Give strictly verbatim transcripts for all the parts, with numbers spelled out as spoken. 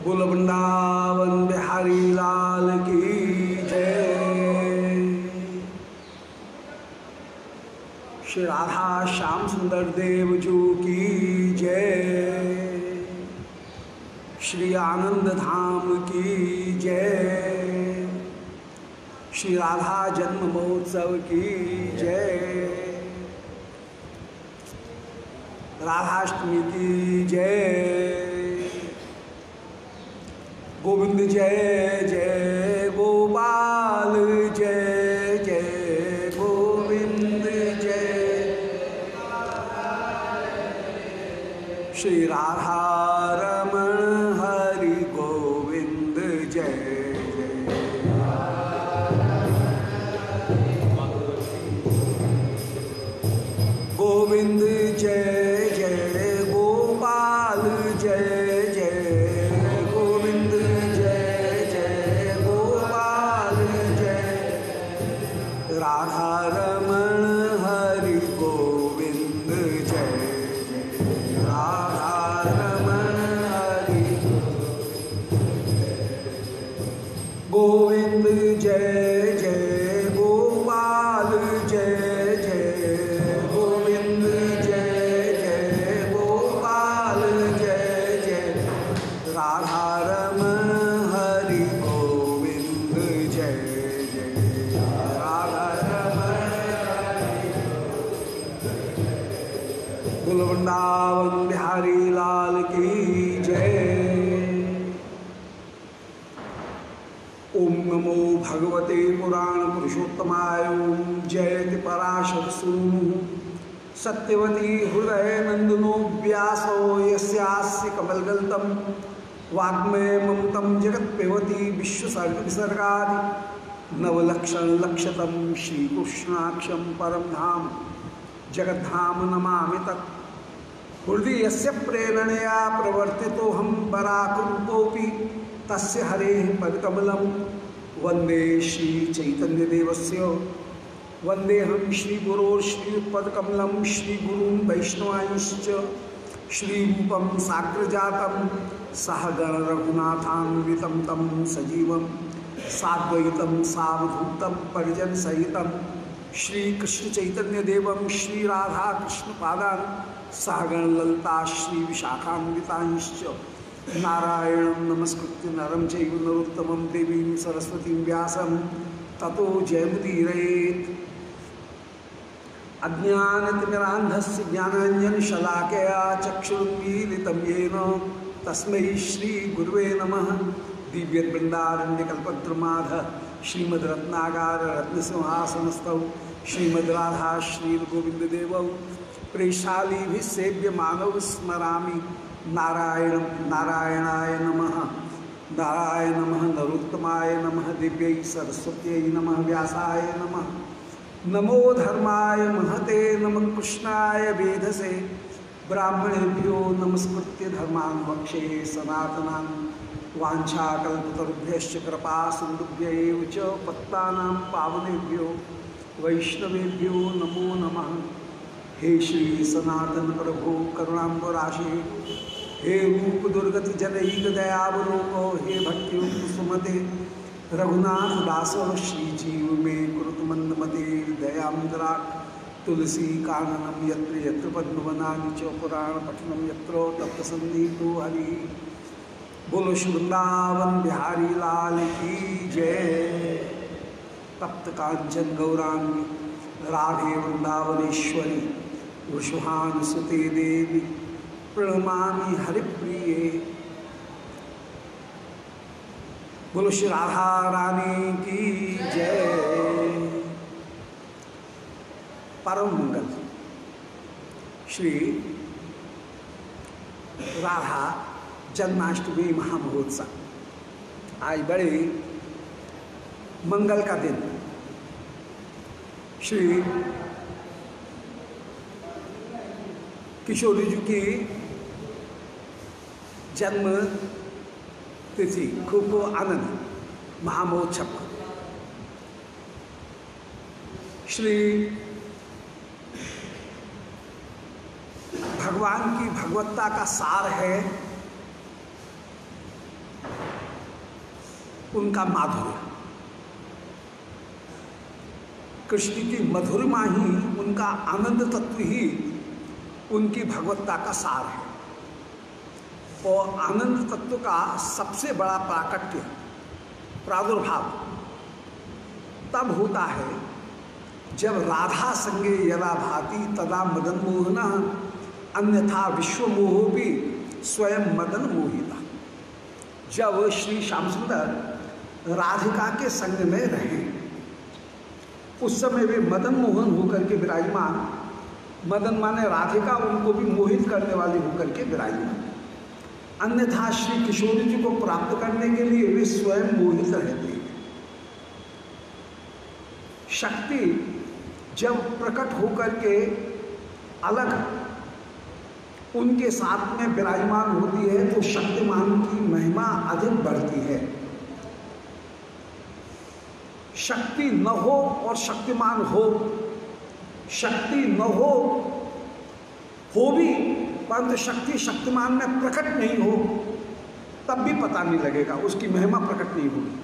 बोल वृंदावन बिहारी लाल की जय। श्री राधा श्याम सुंदर देव जू की जय। श्री आनंद धाम की जय। श्री राधा जन्म महोत्सव की जय। राधाष्टमी की जय। गोविंद जय जय गोपाल जय जय गोविंद जय। श्री राधा रमण हरि गोविंद जय जय। गोविंद जय जय गोपाल जय जय गोविंद जय जय गोपाल जय। राधा रमण हरि गोविंद जय जय। राधा रमण हरि गोविंद जय जय गोपाल जय जय गोविंद जय जय गोपाल जय जय। राधा रमण हरि गोविंद जय जय। राधा रमण बोल वृंदावन बिहारी लाल की जय। ओम नमो भगवते पुराण पुरुषोत्तमाय। ओम जयति पराशर सूनु सत्यवती हृदय नंदनो व्यासो यस्यास्य कमलगल्तम वाग्मय ममतम जगत्पेवती विश्वसर्ग विसर्गादि नवलक्षण लक्षतम श्रीकृष्णाक्षम परम धाम जगद्धाम नमामि तत्। हृदय यस्य प्रेरणया प्रवर्तितो हम बराकरूपोऽपि तस्य हरेः पदकमलं वन्दे श्री चैतन्यदेवस्य। वन्देऽहं श्रीगुरोर्श्रीपदकमलं श्रीगुरून् वैष्णवांश्च। श्रीरूपं साग्रजातं सहगण रघुनाथान्वितं तं सजीवं साद्वैतं सावधूतं परिजनसहितं श्रीकृष्णचैतन्यदेवं श्रीराधाकृष्णपादान् सहगण ललिता श्रीविशाखान्वितांश्च। नारायणं नमस्कृत्य नरं चैव नरोत्तमं देवीं सरस्वतीं व्यासं ततो जयमुदीरयेत्। अज्ञानतिमिरान्धस्य ज्ञानाञ्जनशलाकया चक्षुरुन्मीलितं येन तस्मै श्रीगुरुवे नमः। दिव्यवृन्दारण्यकल्पद्रुमाधः श्रीमद्रत्नागाररत्नसिंहासनस्थौ श्रीमद्राधा श्रीगोविन्ददेवौ प्रेषालीभिः सेव्यमानौ स्मरामि। नारायण नारायणाय नमः। नारायण नमः नरोत्तमाय नमः। दिव्यै सरस्वत्यै नमः। व्यासाय नमः। नमो धर्माय महते नमः। कृष्णाय वेधसे ब्राह्मणेभ्यो नमस्कृत्य धर्मान् वक्षे सनातनान्। वाञ्छाकल्पतरुभ्यश्च कृपा सिन्धुभ्यैव च पत्तानां पावनेभ्यो वैष्णवेभ्यो नमो नमः। हे श्री सनातन प्रभु करुणाम्बराशे हे रूप दुर्गत जनईक दयावलोको हे भक्तियुक्त सुमते रघुनाथ दासो श्रीजीव में कुरुत मंदमते दयामुद्रा। तुलसी काननम यत्र यत्र पद्मवनानि च पुराण पठनम यत्र तत्र सन्निहितो हरि। बोलो श्री वृंदावन बिहारी लाल की जय। तप्त कांचन गौरांगी राधे वृंदावनेश्वरी वृषभानुसुते देवी प्रणमामि हरिप्रिये। बोलो श्री राधा रानी की जय। परम मंगल श्री राधा जन्माष्टमी महामहोत्सव आज बड़े मंगल का दिन। श्री किशोरी जी की जन्म तिथि खूब आनंद महामहोत्सव। श्री भगवान की भगवत्ता का सार है उनका माधुर्य, कृष्ण की मधुरिमा ही उनका आनंद तत्व ही उनकी भगवत्ता का सार है। और आनंद तत्व का सबसे बड़ा प्राकट्य प्रादुर्भाव तब होता है जब राधा संगे यदा भाति तदा मदन मोहना अन्यथा विश्व मोहो भी स्वयं मदन मोहिता। जब श्री श्याम सुंदर राधिका के संग में रहे उस समय वे मदन मोहन होकर के विराजमान, मदन माने राधिका उनको भी मोहित करने वाली होकर के विराजमान, अन्यथा श्री किशोर जी को प्राप्त करने के लिए वे स्वयं मोहित रहते हैं। शक्ति जब प्रकट होकर के अलग उनके साथ में विराजमान होती है तो शक्तिमान की महिमा अधिक बढ़ती है। शक्ति न हो और शक्तिमान हो, शक्ति न हो हो भी परंतु शक्ति शक्तिमान में प्रकट नहीं हो तब भी पता नहीं लगेगा, उसकी महिमा प्रकट नहीं होगी।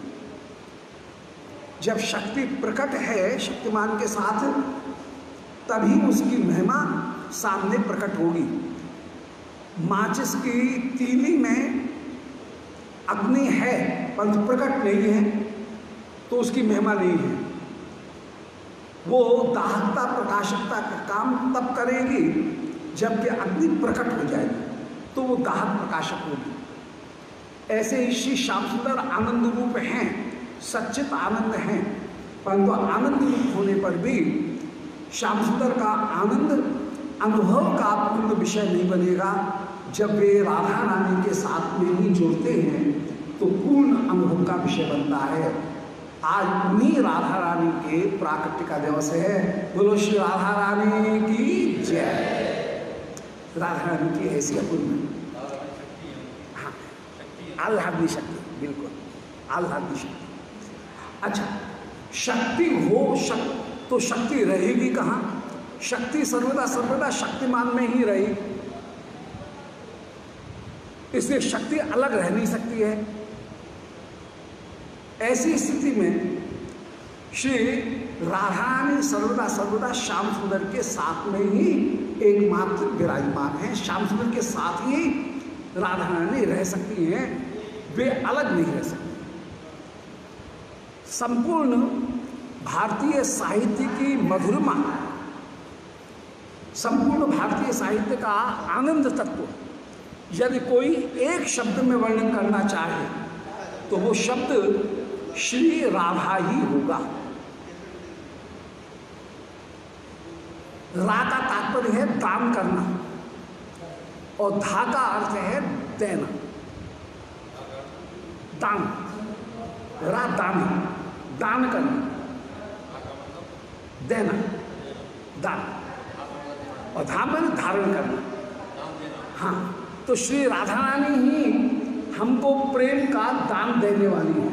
जब शक्ति प्रकट है शक्तिमान के साथ तभी उसकी महिमा सामने प्रकट होगी। माचिस की तीली में अग्नि है परंतु प्रकट नहीं है तो उसकी महिमा नहीं है। वो दाहकता प्रकाशकता का काम तब करेगी जबकि अग्नि प्रकट हो जाएगी तो वो दाहक प्रकाशक होगी। ऐसे ही श्री श्याम सुंदर आनंद रूप हैं, सच्चित आनंद हैं, परंतु आनंद रूप होने पर भी श्याम सुंदर का आनंद अनुभव का पूर्ण विषय नहीं बनेगा। जब वे राधा रानी के साथ में ही जुड़ते हैं तो पूर्ण अनुभव का विषय बनता है। आज उन्हीं राधा रानी के प्राकट्य का दिवस है। बोलो श्री राधा रानी की जय। राधा रानी की ऐसी अपूर्ण, हाँ, आह्लादनी शक्ति, बिल्कुल आह्लादनी शक्ति। अच्छा, शक्ति हो शक्ति तो शक्ति रहेगी कहाँ? शक्ति सर्वदा सर्वदा शक्तिमान में ही रहेगी, इसलिए शक्ति अलग रह नहीं सकती है। ऐसी स्थिति में श्री राधा रानी सर्वदा सर्वदा श्याम सुंदर के साथ में ही एकमात्र विराजमान है। श्याम सुंदर के साथ ही राधा रानी रह सकती हैं, वे अलग नहीं रह सकती। संपूर्ण भारतीय साहित्य की मधुरिमा, संपूर्ण भारतीय साहित्य का आनंद तत्व यदि कोई एक शब्द में वर्णन करना चाहे तो वो शब्द श्री राधा ही होगा। रा का तात्पर्य है दान करना और धा का अर्थ है देना, दान, रा दान, दान करना, देना, दान, और धा में धारण करना। हाँ, तो श्री राधा रानी ही हमको प्रेम का दान देने वाली है।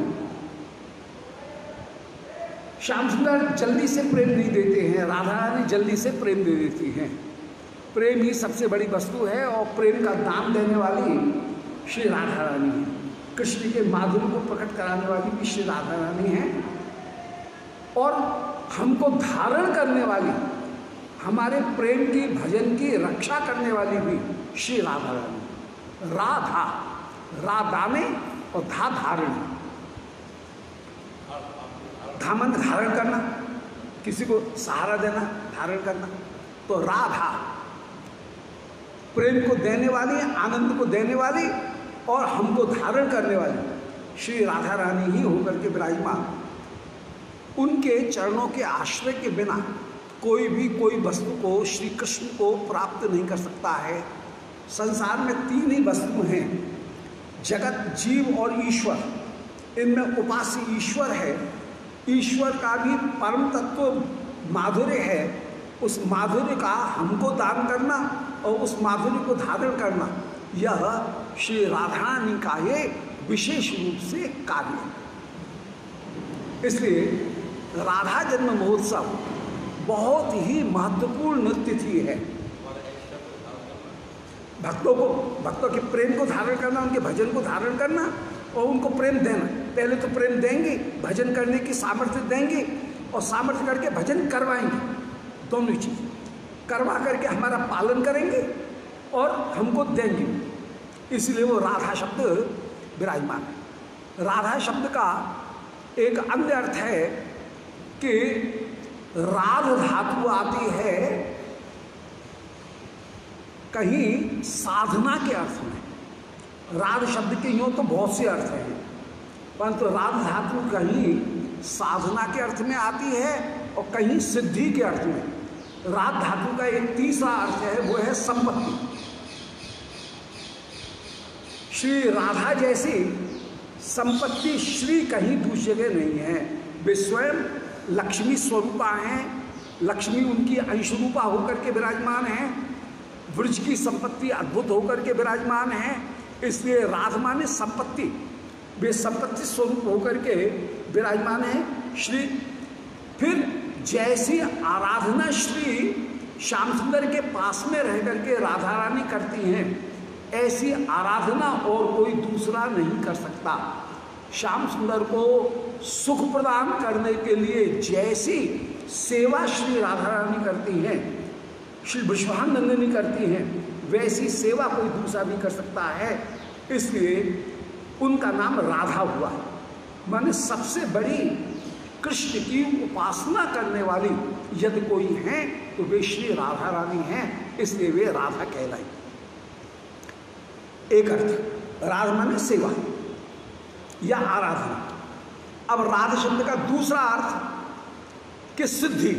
श्याम सुंदर जल्दी से प्रेम नहीं देते हैं, राधा रानी जल्दी से प्रेम दे देती हैं। प्रेम ही सबसे बड़ी वस्तु है और प्रेम का दान देने वाली श्री राधा रानी है। कृष्ण के माधुर्य को प्रकट कराने वाली भी श्री राधा रानी है और हमको धारण करने वाली, हमारे प्रेम की भजन की रक्षा करने वाली भी श्री राधा रानी। राधा, राधा में और धा धारण, धामन धारण करना, किसी को सहारा देना, धारण करना। तो राधा प्रेम को देने वाली, आनंद को देने वाली और हमको धारण करने वाली श्री राधा रानी ही होकर के विराजमान। उनके चरणों के आश्रय के बिना कोई भी कोई वस्तु को, श्री कृष्ण को प्राप्त नहीं कर सकता है। संसार में तीन ही वस्तु हैं, जगत, जीव और ईश्वर। इनमें उपास्य ईश्वर है, ईश्वर का भी परम तत्व माधुर्य है। उस माधुर्य का हमको दान करना और उस माधुर्य को धारण करना, यह श्री राधा रानी का ये विशेष रूप से कार्य है। इसलिए राधा जन्म महोत्सव बहुत ही महत्वपूर्ण तिथि है। भक्तों को, भक्तों के प्रेम को धारण करना, उनके भजन को धारण करना और उनको प्रेम देना। पहले तो प्रेम देंगे, भजन करने की सामर्थ्य देंगे और सामर्थ्य करके भजन करवाएंगे, दोनों चीज़ करवा करके हमारा पालन करेंगे और हमको देंगे। इसलिए वो राधा शब्द विराजमान है। राधा शब्द का एक अन्य अर्थ है कि राध धातु आती है कहीं साधना के अर्थ में। राध शब्द के यूँ तो बहुत से अर्थ हैं, परंतु राध धातु कहीं साधना के अर्थ में आती है और कहीं सिद्धि के अर्थ में। राध धातु का एक तीसरा अर्थ है, वो है संपत्ति। श्री राधा जैसी संपत्ति श्री कहीं दूसरी जगह नहीं है। वे स्वयं लक्ष्मी स्वरूपा हैं, लक्ष्मी उनकी अंश रूपा होकर के विराजमान हैं, वृक्ष की संपत्ति अद्भुत होकर के विराजमान है। इसलिए राध माने संपत्ति, वे संपत्ति स्वरूप होकर के विराजमान है श्री। फिर जैसी आराधना श्री श्याम सुंदर के पास में रह करके राधा रानी करती हैं, ऐसी आराधना और कोई दूसरा नहीं कर सकता। श्याम सुंदर को सुख प्रदान करने के लिए जैसी सेवा श्री राधा रानी करती हैं, श्री विश्वानंदिनी करती हैं, वैसी सेवा कोई दूसरा भी कर सकता है। इसलिए उनका नाम राधा हुआ। माने सबसे बड़ी कृष्ण की उपासना करने वाली यदि कोई हैं तो वे श्री राधा रानी हैं, इसलिए वे राधा कहलाई। एक अर्थ राध माने सेवा या आराधना। अब राध शब्द का दूसरा अर्थ कि सिद्धि।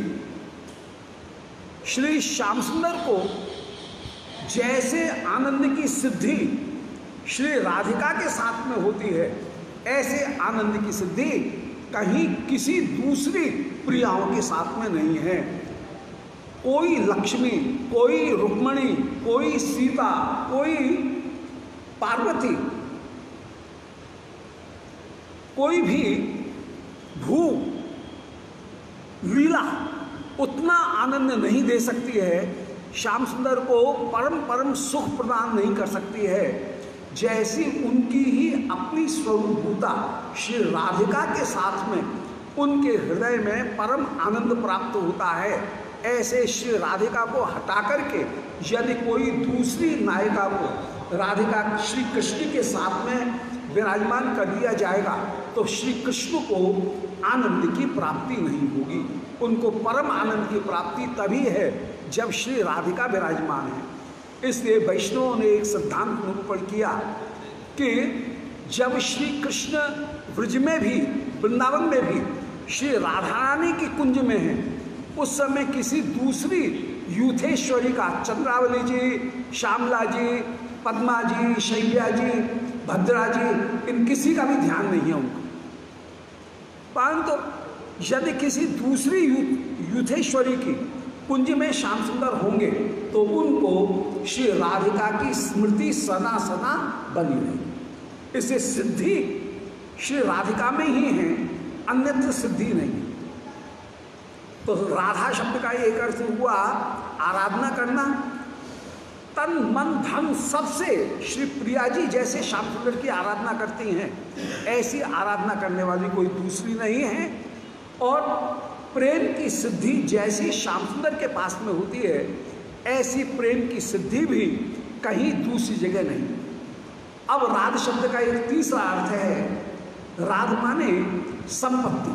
श्री श्याम सुंदर को जैसे आनंद की सिद्धि श्री राधिका के साथ में होती है, ऐसे आनंद की सिद्धि कहीं किसी दूसरी प्रियाओं के साथ में नहीं है। कोई लक्ष्मी, कोई रुक्मणी, कोई सीता, कोई पार्वती, कोई भी भू लीला उतना आनंद नहीं दे सकती है, श्याम सुंदर को परम परम सुख प्रदान नहीं कर सकती है, जैसी उनकी ही अपनी स्वरूपभूता श्री राधिका के साथ में उनके हृदय में परम आनंद प्राप्त होता है। ऐसे श्री राधिका को हटा करके यदि कोई दूसरी नायिका को राधिका श्री कृष्ण के साथ में विराजमान कर दिया जाएगा तो श्री कृष्ण को आनंद की प्राप्ति नहीं होगी। उनको परम आनंद की प्राप्ति तभी है जब श्री राधिका विराजमान है। इसलिए वैष्णवों ने एक सिद्धांत निरूपण किया कि जब श्री कृष्ण व्रज में भी, वृंदावन में भी श्री राधा रानी की कुंज में है, उस समय किसी दूसरी यूथेश्वरी का, चंद्रावली जी, श्यामला जी, पद्मा जी, शैल्या जी, भद्रा जी, इन किसी का भी ध्यान नहीं है उनको। परंतु यदि किसी दूसरी यू यूथेश्वरी की कुंज में श्याम सुंदर होंगे तो उनको श्री राधिका की स्मृति सदा सदा बनी रही। इसे सिद्धि श्री राधिका में ही है, अन्यत्र सिद्धि नहीं। तो राधा शब्द का एक अर्थ हुआ आराधना करना। तन मन धन सबसे श्री प्रिया जी जैसे श्याम सुंदर की आराधना करती हैं, ऐसी आराधना करने वाली कोई दूसरी नहीं है। और प्रेम की सिद्धि जैसी श्याम सुंदर के पास में होती है, ऐसी प्रेम की सिद्धि भी कहीं दूसरी जगह नहीं। अब राध शब्द का एक तीसरा अर्थ है, राध माने संपत्ति।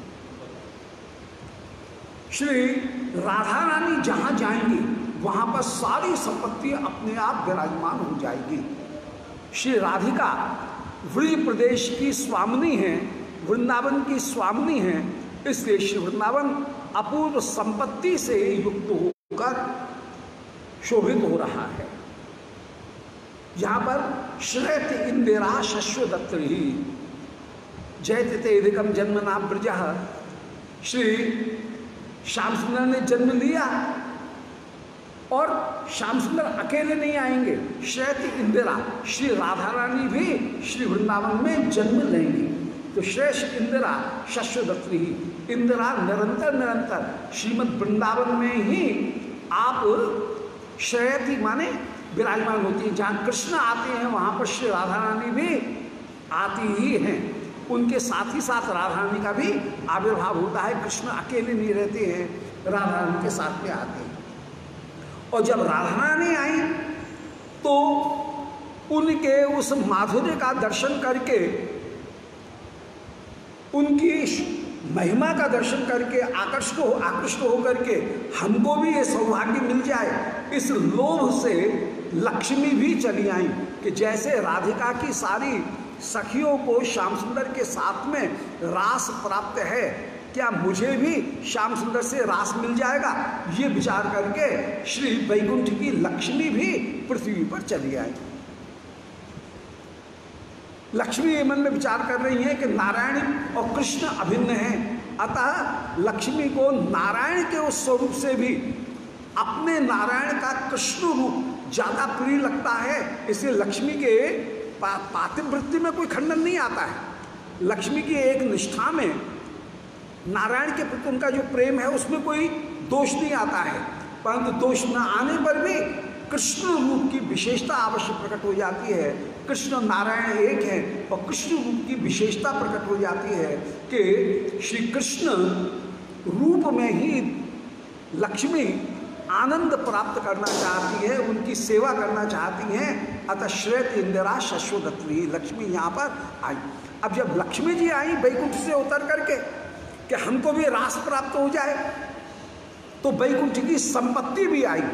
श्री राधा रानी जहां जाएंगी वहां पर सारी संपत्ति अपने आप विराजमान हो जाएगी। श्री राधिका व्रज प्रदेश की स्वामिनी है, वृंदावन की स्वामिनी है, इसलिए श्री वृंदावन अपूर्व संपत्ति से युक्त होकर शोभित हो रहा है। यहाँ पर श्रेत इंदिरा शश्व दत्तरी जयति तेधिकम जन्मना ब्रज। श्री श्याम सुंदर ने जन्म लिया और श्याम सुंदर अकेले नहीं आएंगे, श्रेत इंदिरा श्री राधा रानी भी श्री वृंदावन में जन्म लेंगी। तो श्रेष्ठ इंदिरा शश्वदत्री, इंदिरा निरंतर निरंतर श्रीमद् वृंदावन में ही आप श्रेयती माने विराजमान होती है। जहाँ कृष्ण आते हैं वहाँ पर श्री राधा रानी भी आती ही हैं, उनके साथ ही साथ राधा रानी का भी आविर्भाव होता है। कृष्ण अकेले नहीं रहते हैं, राधा रानी के साथ में आते हैं। और जब राधा रानी आई तो उनके उस माधुर्य का दर्शन करके, उनकी महिमा का दर्शन करके आकर्षित हो आकृष्ट होकर के हमको भी ये सौभाग्य मिल जाए, इस लोभ से लक्ष्मी भी चली आई कि जैसे राधिका की सारी सखियों को श्याम सुंदर के साथ में रास प्राप्त है, क्या मुझे भी श्याम सुंदर से रास मिल जाएगा, ये विचार करके श्री वैकुंठ की लक्ष्मी भी पृथ्वी पर चली आई। लक्ष्मी ये मन में विचार कर रही है कि नारायण और कृष्ण अभिन्न हैं, अतः लक्ष्मी को नारायण के उस स्वरूप से भी अपने नारायण का कृष्ण रूप ज्यादा प्रिय लगता है, इसलिए लक्ष्मी के पा, पातिवृत्ति में कोई खंडन नहीं आता है। लक्ष्मी की एक निष्ठा में नारायण के प्रति उनका जो प्रेम है उसमें कोई दोष नहीं आता है, परंतु दोष न आने पर भी कृष्ण रूप की विशेषता अवश्य प्रकट हो जाती है। कृष्ण नारायण एक है और कृष्ण रूप की विशेषता प्रकट हो जाती है कि श्री कृष्ण रूप में ही लक्ष्मी आनंद प्राप्त करना चाहती है, उनकी सेवा करना चाहती हैं, अतः श्रेत इंदिरा शश्वदत्वी लक्ष्मी यहाँ पर आई। अब जब लक्ष्मी जी आई वैकुंठ से उतर करके कि हमको भी रास प्राप्त हो जाए, तो वैकुंठ की संपत्ति भी आई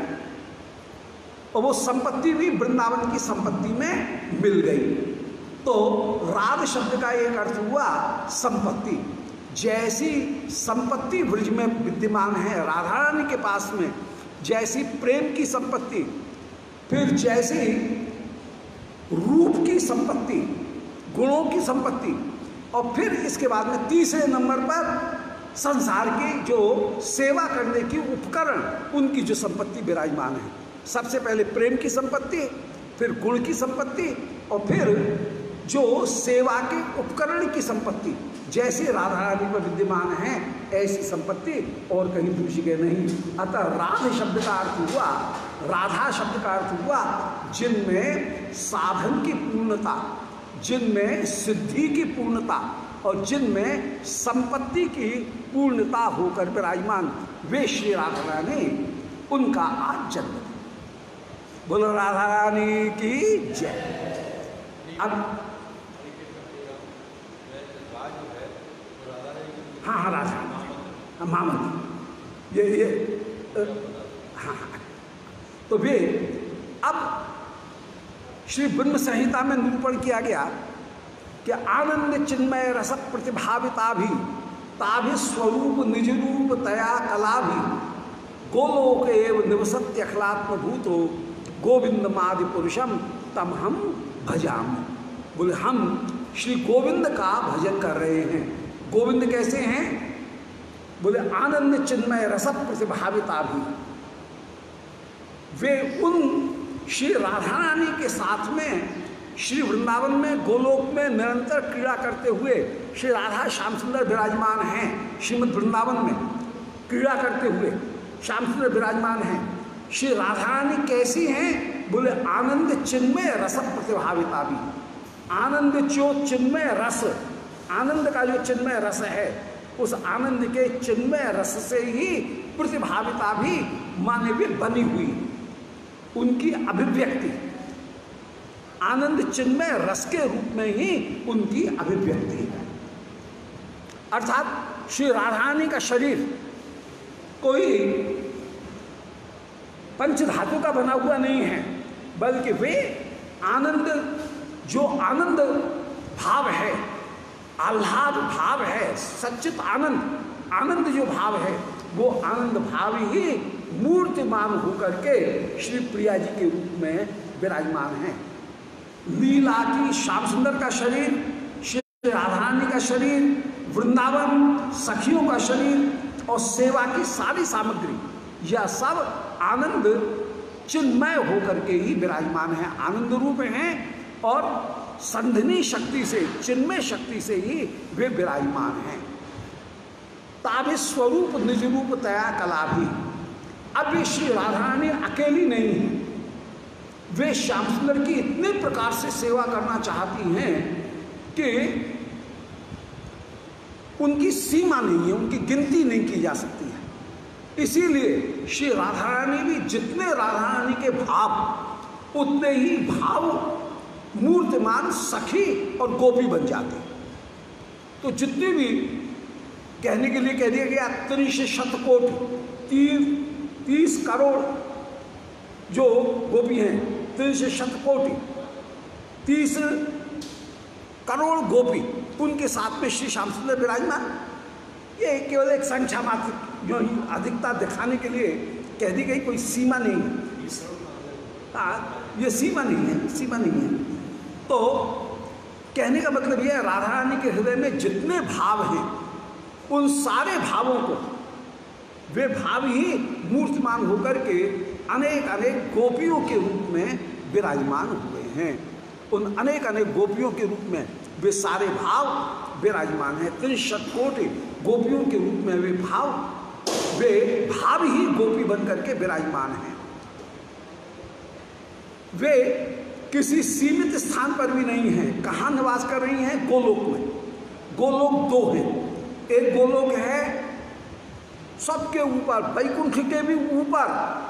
और वो संपत्ति भी वृंदावन की संपत्ति में मिल गई। तो राध शब्द का एक अर्थ हुआ संपत्ति। जैसी संपत्ति ब्रज में विद्यमान है राधा रानी के पास में, जैसी प्रेम की संपत्ति, फिर जैसी रूप की संपत्ति, गुणों की संपत्ति, और फिर इसके बाद में तीसरे नंबर पर संसार की जो सेवा करने की उपकरण, उनकी जो संपत्ति विराजमान है। सबसे पहले प्रेम की संपत्ति, फिर गुण की संपत्ति, और फिर जो सेवा के उपकरण की संपत्ति, जैसे राधा रानी पर विद्यमान है ऐसी संपत्ति और कहीं दूसरी के नहीं। अतः राध शब्द का अर्थ हुआ, राधा शब्द का अर्थ हुआ जिनमें साधन की पूर्णता, जिनमें सिद्धि की पूर्णता और जिनमें संपत्ति की पूर्णता होकर विराजमान, वे श्री राधा रानी, उनका आज जन्म। बोलो राधा रानी की जय। अब हाँ हाँ राधा हाँ, मामन ये ये हाँ हाँ तो वे अब श्री ब्रह्म संहिता में निरूपण किया गया कि आनंद चिन्मय रस प्रतिभाविता भी ताभि स्वरूप निज रूप तया कला भी गोलोक एव निवसत्य अखिलात्म भूतो गोविंद मादि पुरुषम तम हम भजाम। बोले हम श्री गोविंद का भजन कर रहे हैं। गोविंद कैसे हैं? बोले आनंद चिन्मय रस प्रतिभाविता भी, वे उन श्री राधा रानी के साथ में श्री वृंदावन में गोलोक में निरंतर क्रीड़ा करते हुए श्री राधा श्याम सुंदर विराजमान हैं। श्रीमद् वृंदावन में क्रीड़ा करते हुए श्याम सुंदर विराजमान हैं। श्री राधा रानी कैसी हैं? बोले आनंद चिन्मय रस प्रतिभाविता भी। आनंद जो चिन्मय रस, आनंद का जो चिन्मय रस है, उस आनंद के चिन्मय रस से ही प्रतिभाविता भी माने भी बनी हुई, उनकी अभिव्यक्ति आनंद चिन्मय रस के रूप में ही उनकी अभिव्यक्ति है। अर्थात श्री राधा रानी का शरीर कोई पंचधातु का बना हुआ नहीं है, बल्कि वे आनंद, जो आनंद भाव है, आह्लाद भाव है, सच्चित आनंद, आनंद जो भाव है, वो आनंद भाव ही मूर्तिमान होकर के श्री प्रिया जी के रूप में विराजमान है। लीला की श्याम सुंदर का शरीर, श्री राधा रानी का शरीर, वृंदावन सखियों का शरीर और सेवा की सारी सामग्री, यह सब आनंद चिन्मय होकर के ही विराजमान है, आनंद रूप हैं और संधिनी शक्ति से, चिन्मय शक्ति से ही वे विराजमान हैं। ताभि स्वरूप निज रूप तया कला भी। अब ये श्री राधा रानी अकेली नहीं है, वे श्याम सुंदर की इतने प्रकार से सेवा करना चाहती हैं कि उनकी सीमा नहीं है, उनकी गिनती नहीं की जा सकती है। इसीलिए श्री राधा रानी भी जितने राधा रानी के भाव उतने ही भाव मूर्तिमान सखी और गोपी बन जाते। तो जितने भी कहने के लिए कह दिया गया त्रिश शतकोटि, तीस तीस करोड़ जो गोपी हैं, त्रिश शतकोटि तीस करोड़ गोपी, उनके साथ में श्री श्याम सुंदर विराजमान। ये केवल एक संख्या मात्र जो अधिकता दिखाने के लिए कह दी गई, कोई सीमा नहीं है। हाँ, ये सीमा नहीं है, सीमा नहीं है। तो कहने का मतलब यह है राधा रानी के हृदय में जितने भाव हैं उन सारे भावों को वे भाव ही मूर्तिमान होकर के अनेक अनेक गोपियों के रूप में विराजमान हुए हैं। उन अनेक अनेक गोपियों के रूप में वे सारे भाव विराजमान हैं। त्रिशत कोटि गोपियों के रूप में वे भाव वे भाव ही गोपी बन करके विराजमान हैं। वे किसी सीमित स्थान पर भी नहीं हैं। कहाँ निवास कर रही हैं? गोलोक में। गोलोक दो हैं, एक गोलोक है सबके ऊपर, वैकुंठ के भी ऊपर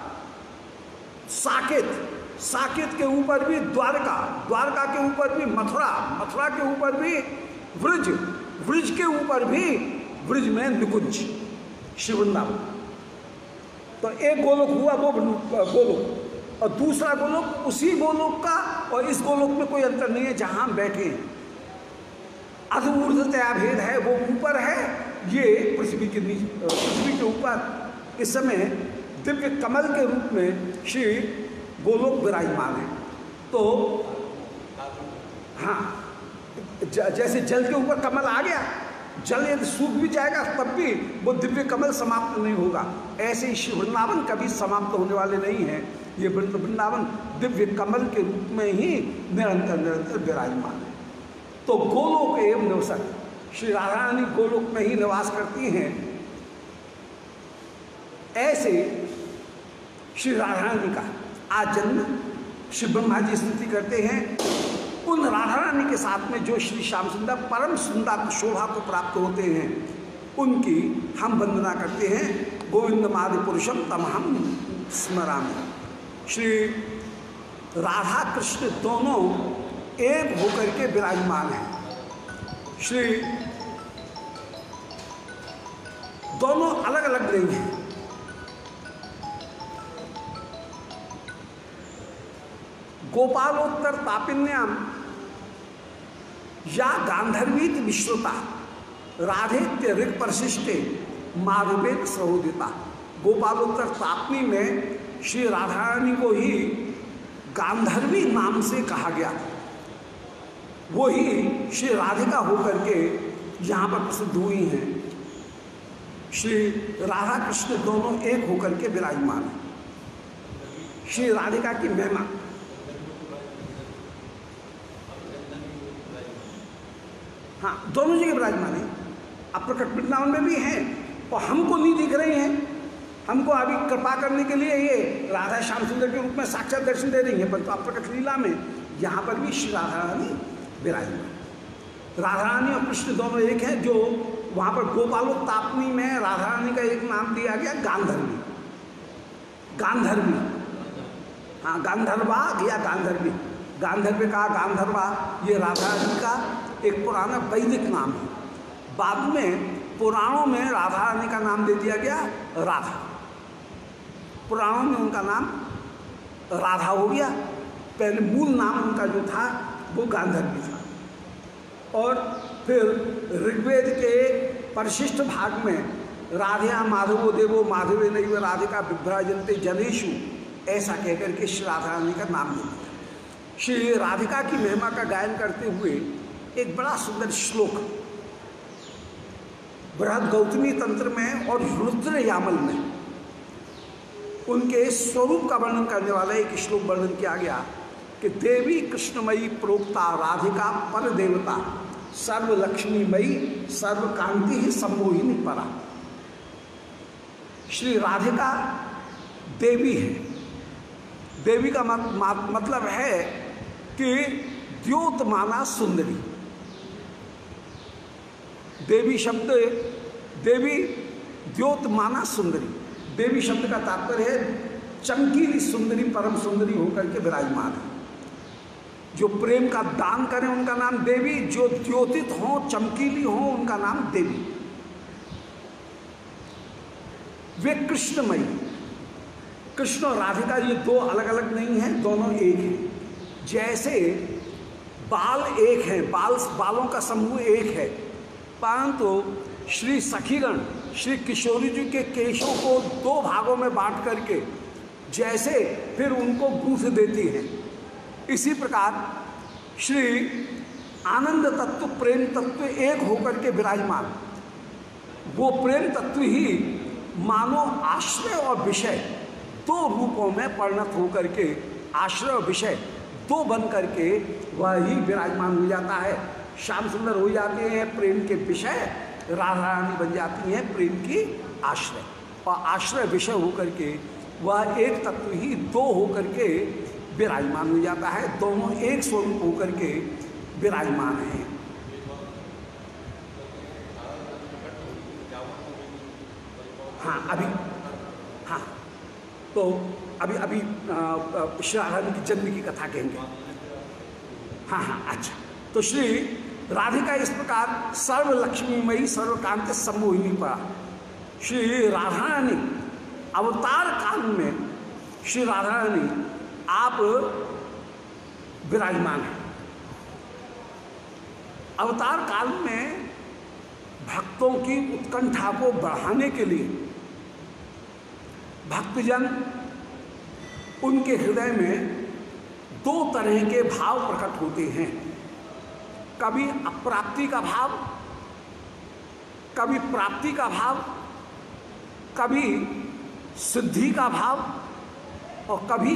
साकेत, साकेत के ऊपर भी द्वारका, द्वारका के ऊपर भी मथुरा, मथुरा के ऊपर भी व्रज, व्रज के ऊपर भी व्रज में निकुंज श्री वृंदावन। तो एक गोलोक हुआ वो गोलोक, और दूसरा गोलोक उसी गोलोक का, और इस गोलोक में कोई अंतर नहीं है जहां हम बैठे हैं। अधूर्धतया भेद है, वो ऊपर है, ये पृथ्वी के नीचे, पृथ्वी के ऊपर इस समय दिव्य कमल के रूप में श्री गोलोक विराजमान है। तो हाँ, जैसे जल के ऊपर कमल आ गया, जल यदि सूख भी जाएगा तब भी वो दिव्य कमल समाप्त नहीं होगा, ऐसे ही श्री वृंदावन कभी समाप्त होने वाले नहीं है। ये वृंदावन दिव्य कमल के रूप में ही निरंतर निरंतर विराजमान है। तो गोलोक एवं निवसत, श्री राधा रानी गोलोक में ही निवास करती हैं। ऐसे श्री राधा रानी का आज जन्म श्री ब्रह्मा जी स्तुति करते हैं। उन राधा रानी के साथ में जो श्री श्याम सुंदर परम सुंदर शोभा को प्राप्त होते हैं, उनकी हम वंदना करते हैं। गोविंद मादि पुरुषम तमहम स्मरामि। श्री राधा कृष्ण दोनों एक होकर के विराजमान हैं। श्री दोनों अलग अलग नहीं हैं। गोपालोत्तर तापिन्याम या गांधर्वीत विश्रुता राधेत्य ऋग परिशिष्टे माधवेत सहोदिता। गोपालोत्तर तापनी में श्री राधा रानी को ही गांधर्वी नाम से कहा गया, वो ही श्री राधिका होकर के यहाँ पर प्रसिद्ध हुई हैं। श्री राधा कृष्ण दोनों एक होकर के विराजमान हैं। श्री राधिका की महिमा, हाँ, दोनों जगह विराजमान है। अब प्रकट वृंदावन में भी हैं और हमको नहीं दिख रही हैं। हमको अभी कृपा करने के लिए ये राधा श्याम सुंदर के रूप में साक्षात दर्शन दे रही है, परंतु तो प्रकट लीला में यहाँ पर भी श्री राधा रानी विराजमान। राधा रानी और कृष्ण दोनों एक हैं। जो वहाँ पर गोपालोत्तापनी में राधा रानी का एक नाम दिया गया गांधर्वी, गांधर्वी, हाँ, गांधर्वा या गांधर्वी। गांधर्वी का गांधर्वा ये राधा रानी का एक पुराना वैदिक नाम है। बाद में पुराणों में राधा रानी का नाम दे दिया गया राधा। पुराणों में उनका नाम राधा हो गया। पहले मूल नाम उनका जो था वो गांधर्वी था। और फिर ऋग्वेद के परिशिष्ट भाग में राधिया माधवो देवो माधवे नैव राधिका विभ्राजन्ते जनेषु, ऐसा कहकर के श्री राधा रानी का नाम दे दिया। श्री राधिका की महिमा का गायन करते हुए एक बड़ा सुंदर श्लोक बृहद गौतमी तंत्र में और रुद्र यामल में उनके स्वरूप का वर्णन करने वाला एक श्लोक वर्णन किया गया कि देवी कृष्णमयी प्रोक्ता राधिका पर देवता सर्व लक्ष्मीमयी सर्व कांति ही सम्मोहिनी परा। श्री राधिका देवी है। देवी का मत, मतलब है कि द्योतमाना सुंदरी। देवी शब्द, देवी द्योत माना सुंदरी, देवी शब्द का तात्पर्य है चमकीली सुंदरी, परम सुंदरी होकर के विराजमान है। जो प्रेम का दान करें उनका नाम देवी, जो द्योतित हों, चमकीली हों, उनका नाम देवी। वे कृष्णमयी, कृष्ण और राधिका ये दो अलग अलग नहीं हैं, दोनों एक हैं। जैसे बाल एक हैं, बाल बालों का समूह एक है, परंतु श्री सखीगण श्री किशोरी जी के केशों को दो भागों में बांट करके जैसे फिर उनको गूंथ देती हैं, इसी प्रकार श्री आनंद तत्व प्रेम तत्व एक होकर के विराजमान, वो प्रेम तत्व ही मानो आश्रय और विषय दो रूपों में परिणत होकर के, आश्रय और विषय दो बन करके वह ही विराजमान हो जाता है। श्याम सुंदर हो जाते हैं प्रेम के विषय, राधा रानी बन जाती हैं प्रेम की आश्रय, और आश्रय विषय होकर के वह एक तत्व ही दो होकर के विराजमान हो जाता है, दोनों एक स्वरूप होकर के विराजमान हैं। हाँ अभी हाँ तो अभी अभी श्री राधा की जन्म की कथा कहेंगे। हाँ हाँ अच्छा, तो श्री राधिका इस प्रकार सर्व लक्ष्मीमयी सर्वकांत सम्मोहिनी पड़ा। श्री राधा रानी अवतार काल में श्री राधा रानी आप विराजमान हैं। अवतार काल में भक्तों की उत्कंठा को बढ़ाने के लिए भक्तजन उनके हृदय में दो तरह के भाव प्रकट होते हैं, कभी अप्राप्ति का भाव, कभी प्राप्ति का भाव, कभी सिद्धि का भाव और कभी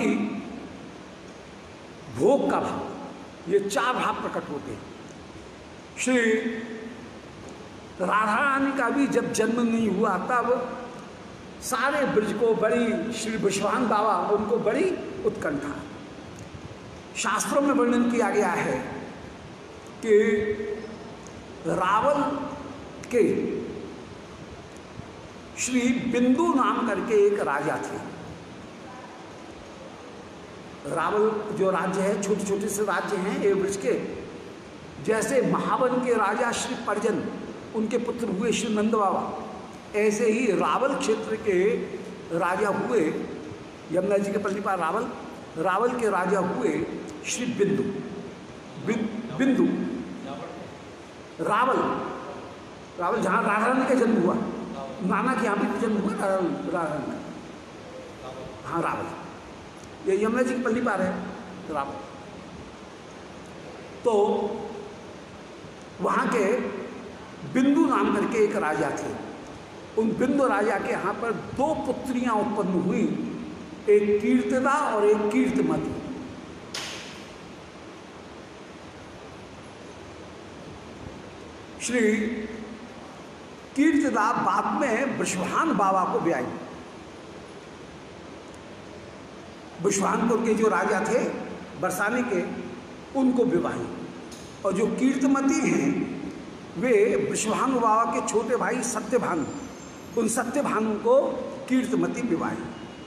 भोग का भाव। ये चार भाव प्रकट होते हैं। श्री राधा रानी का भी जब जन्म नहीं हुआ तब सारे ब्रज को बड़ी, श्री विश्वान बाबा उनको बड़ी उत्कंठा। शास्त्रों में वर्णन किया गया है कि रावल के श्री बिंदु नाम करके एक राजा थे। रावल जो राज्य है, छोटे छोटे से राज्य हैं ये ब्रज के, जैसे महावन के राजा श्री पर्जन उनके पुत्र हुए श्री नंद बाबा, ऐसे ही रावल क्षेत्र के राजा हुए, यमुना जी के पल्ली पर रावल, रावल के राजा हुए श्री बिंदु। बिंदु रावल, रावल जहाँ राधा रानी का जन्म हुआ, नाना के यहाँ भी जन्म हुआ राधा रानी का। हाँ रावल, ये यमुना जी की पल्ली पर है रावल। तो वहाँ के बिंदु नाम करके एक राजा थे। उन बिंदु राजा के यहाँ पर दो पुत्रियां उत्पन्न हुई, एक कीर्तिदा और एक कीर्तिमती। श्री कीर्तिदा बाद में वृषभान बाबा को ब्याई। वृषभानपुर के जो राजा थे बरसाने के, उनको विवाही। और जो कीर्तिमती हैं वे वृषभानु बाबा के छोटे भाई सत्यभानु, उन सत्यभानु को कीर्तिमती विवाही।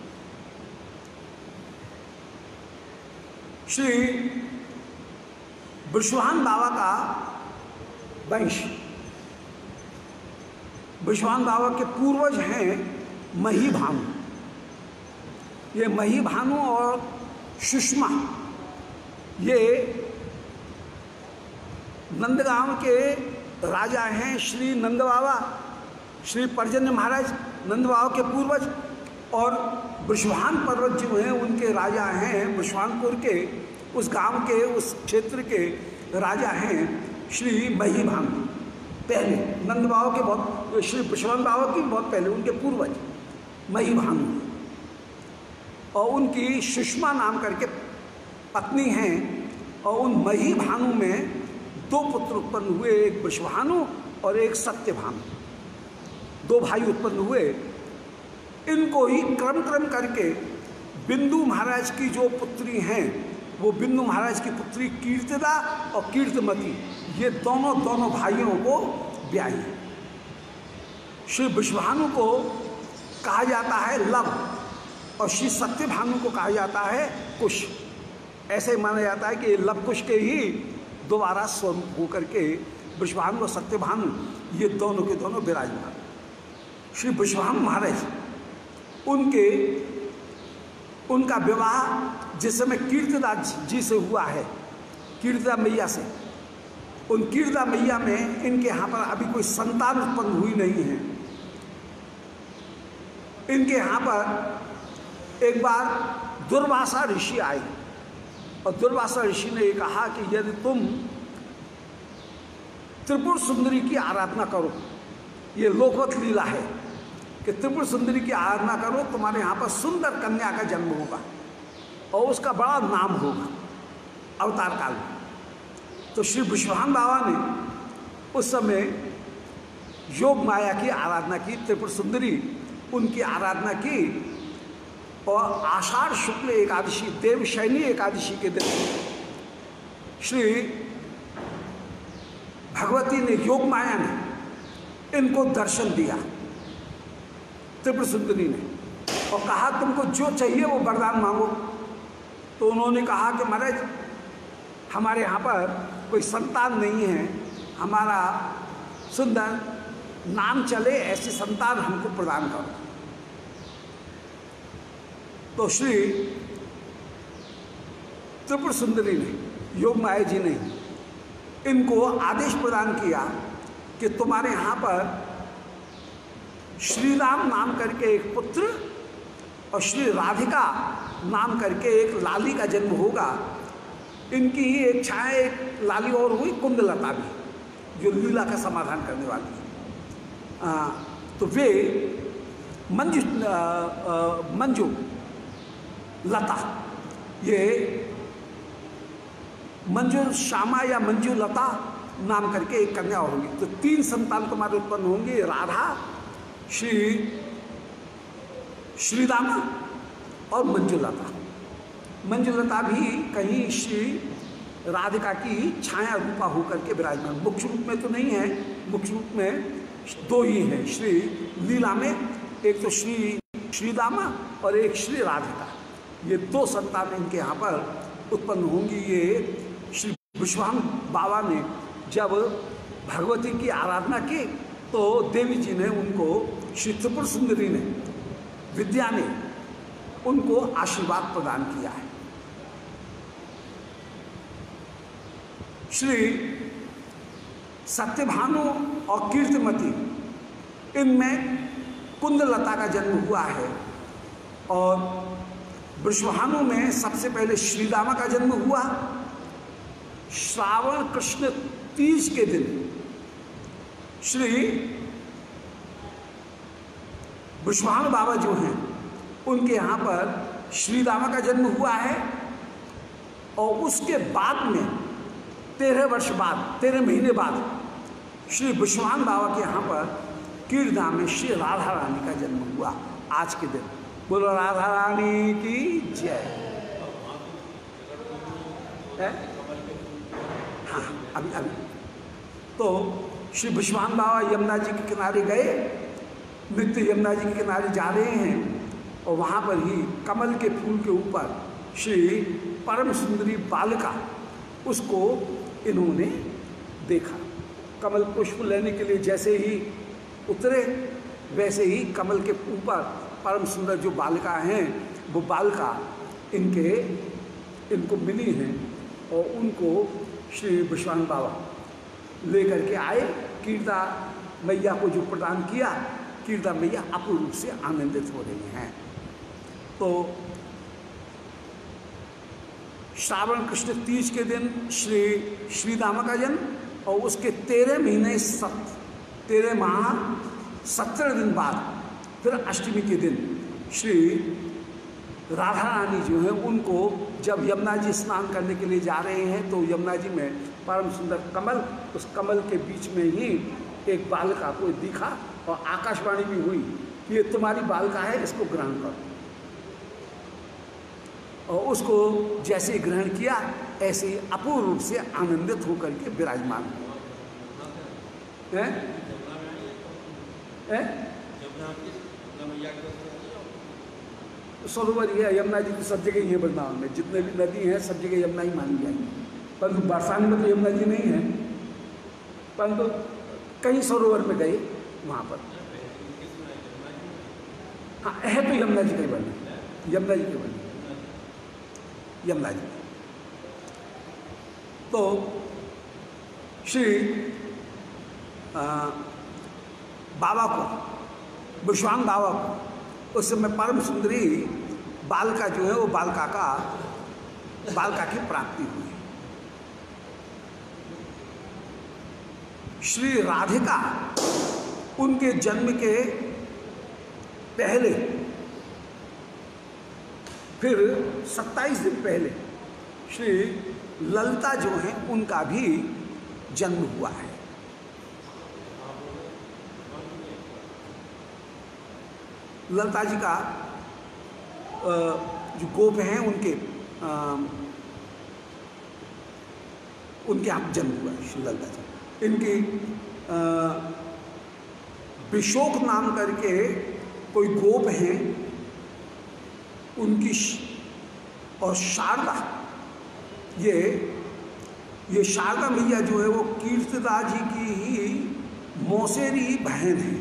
श्री वृषभान बाबा का वंश, वृषभान बाबा के पूर्वज हैं मही भानु। ये मही भानु और सुषमा ये नंदगांव के राजा हैं श्री नंद बाबा, श्री पर्जन्य महाराज नंद बाबा के पूर्वज। और वृषभान पर्वत जो हैं उनके राजा हैं, वृषभानपुर के उस गांव के, उस क्षेत्र के राजा हैं श्री मही भानु। पहले नंद बाबा के बहुत, श्री वृषभान बाबा की बहुत पहले उनके पूर्वज मही भानु। और उनकी सुषमा नाम करके पत्नी हैं। और उन मही भानु में दो पुत्र उत्पन्न हुए, एक वृषभानु और एक सत्यभानु, दो भाई उत्पन्न हुए। इनको ही क्रम क्रम करके बिंदु महाराज की जो पुत्री हैं, वो बिंदु महाराज की पुत्री कीर्तिदा और कीर्तिमती, ये दोनों दोनों भाइयों को ब्याही। श्री विश्वभानु को कहा जाता है लव और श्री सत्यभानु को कहा जाता है कुश। ऐसे माना जाता है कि लव कुश के ही दोबारा स्वरूप होकर के विश्वभानु और सत्यभानु ये दोनों के दोनों विराजमान। श्री विश्वभानु महाराज उनके उनका विवाह जिस समय कीर्तिदास जी से हुआ है, कीर्तिदा मैया से, उन कीर्तिदा मैया में इनके यहाँ पर अभी कोई संतान उत्पन्न हुई नहीं है। इनके यहाँ पर एक बार दुर्वासा ऋषि आए और दुर्वासा ऋषि ने कहा कि यदि तुम त्रिपुर सुंदरी की आराधना करो, ये लोकवत लीला है कि त्रिपुर सुंदरी की आराधना करो, तुम्हारे यहाँ पर सुंदर कन्या का जन्म होगा और उसका बड़ा नाम होगा अवतार काल में। तो श्री विश्वभानु बाबा ने उस समय योग माया की आराधना की, त्रिपुर सुंदरी उनकी आराधना की और आषाढ़ शुक्ल एकादशी देवशयनी एकादशी के दिन श्री भगवती ने, योग माया ने इनको दर्शन दिया त्रिपुर सुंदरी ने और कहा तुमको जो चाहिए वो वरदान मांगो। तो उन्होंने कहा कि महाराज हमारे यहाँ पर कोई संतान नहीं है, हमारा सुंदर नाम चले ऐसी संतान हमको प्रदान करो। तो श्री त्रिपुर सुंदरी ने, योग माया जी ने इनको आदेश प्रदान किया कि तुम्हारे यहाँ पर श्री राम नाम करके एक पुत्र और श्री राधिका नाम करके एक लाली का जन्म होगा। इनकी ही एक छाया, एक लाली और हुई कुंदलता भी, जो लीला का समाधान करने वाली है। आ, तो वे मंजू आ, आ, मंजू लता, ये मंजू श्यामा या मंजू लता नाम करके एक कन्या होगी। तो तीन संतान तुम्हारे उत्पन्न होंगे, राधा, श्री श्रीदामा और मंजुलता। मंजुलता भी कहीं श्री राधिका की छाया रूपा होकर के विराजमान, मुख्य रूप में तो नहीं है, मुख्य रूप में दो ही हैं श्री लीला में, एक तो श्री श्रीदामा और एक श्री राधिका। ये दो संतान इनके यहाँ पर उत्पन्न होंगी। ये श्री विश्वभानु बाबा ने जब भगवती की आराधना की तो देवी जी ने उनको, श्री त्रिपुर सुंदरी ने, विद्या ने उनको आशीर्वाद प्रदान किया है। श्री सत्यभानु और कीर्तिमती, इनमें कुंदलता का जन्म हुआ है और विश्वभानु में सबसे पहले श्रीदामा का जन्म हुआ। श्रावण कृष्ण तीज के दिन श्री विश्वभानु बाबा जो हैं उनके यहाँ पर श्रीदामा का जन्म हुआ है और उसके बाद में तेरह वर्ष बाद, तेरह महीने बाद श्री विश्वभानु बाबा के यहाँ पर कीर्तिदा में श्री राधा रानी का जन्म हुआ आज के दिन। बोलो राधा रानी की जय। है हाँ, अभी अभी तो श्री विश्वभानु बाबा यमुना जी के किनारे गए, नित्य यमुना जी के किनारे जा रहे हैं और वहाँ पर ही कमल के फूल के ऊपर श्री परम सुंदरी बालिका, उसको इन्होंने देखा। कमल पुष्प लेने के लिए जैसे ही उतरे, वैसे ही कमल के ऊपर परम सुंदर जो बालिका हैं वो बालिका इनके इनको मिली हैं और उनको श्री विश्वभानु बाबा लेकर के आए। कीर्तिदा मैया को जो प्रदान किया, कीर्तिदा मैया अपूर्ण रूप से आनंदित हो रही हैं। तो श्रावण कृष्ण तीज के दिन श्री श्रीदामा का जन्म और उसके तेरह महीने सत तेरह माह सत्रह दिन बाद फिर अष्टमी के दिन श्री राधा रानी जो है उनको जब यमुना जी स्नान करने के लिए जा रहे हैं तो यमुना जी में परम सुंदर कमल, उस कमल के बीच में ही एक बालिका को दिखा और आकाशवाणी भी हुई कि ये तुम्हारी बालिका है, इसको ग्रहण करो। और उसको जैसे ग्रहण किया ऐसे ही अपूर्ण रूप से आनंदित होकर के विराजमान हुआ। हैं हैं सरोवर ही है, यमुना जी तो सब जगह ही है वृंदावन में, जितने भी नदी हैं सब जगह यमुना ही मानी जाएगी। परंतु बरसाने में तो यमुना जी नहीं है, परंतु कई सरोवर में गए वहाँ पर हाँ है तो यमुना जी का ही वर्णन, यमुना जी के वर्णन यमुना जी। तो श्री आ, बाबा को, विश्वान बाबा को उस समय परम सुंदरी बालिका जो है वो बालिका का बालिका की प्राप्ति हुई। श्री राधिका उनके जन्म के पहले, फिर सत्ताईस दिन पहले श्री ललिता जो हैं उनका भी जन्म हुआ है। ललिता जी का जो गोप हैं उनके उनके यहाँ जन्म हुआ है श्री ललिता जी। इनकी विशोक नाम करके कोई गोप हैं, उनकी और शारदा, ये ये शारदा मैया जो है वो कीर्तिदा जी की ही मौसेरी बहन है।